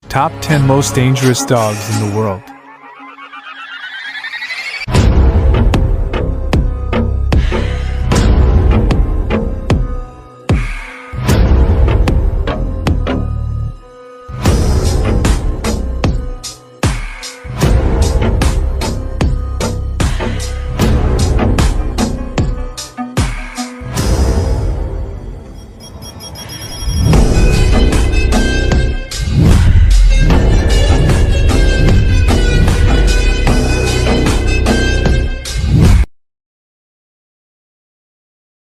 Top 10 Most Dangerous Dogs in the World.